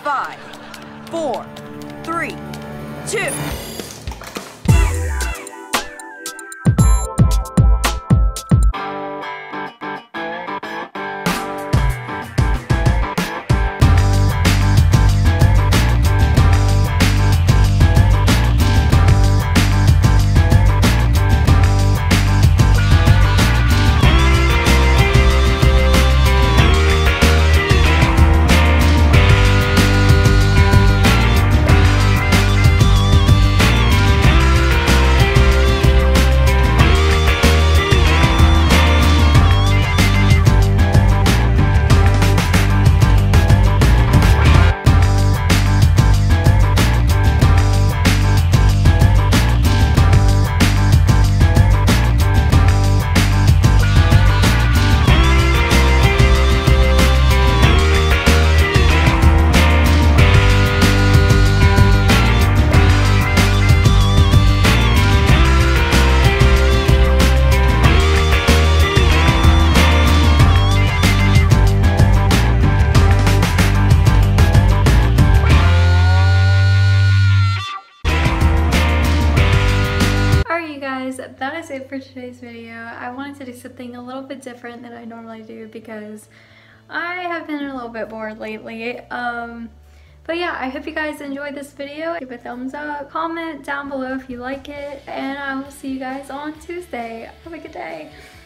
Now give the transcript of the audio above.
5, 4, 3, 2. That is it for today's video. I wanted to do something a little bit different than I normally do because I have been a little bit bored lately. But yeah, I hope you guys enjoyed this video. Give a thumbs up, comment down below if you like it, and I will see you guys on Tuesday. Have a good day.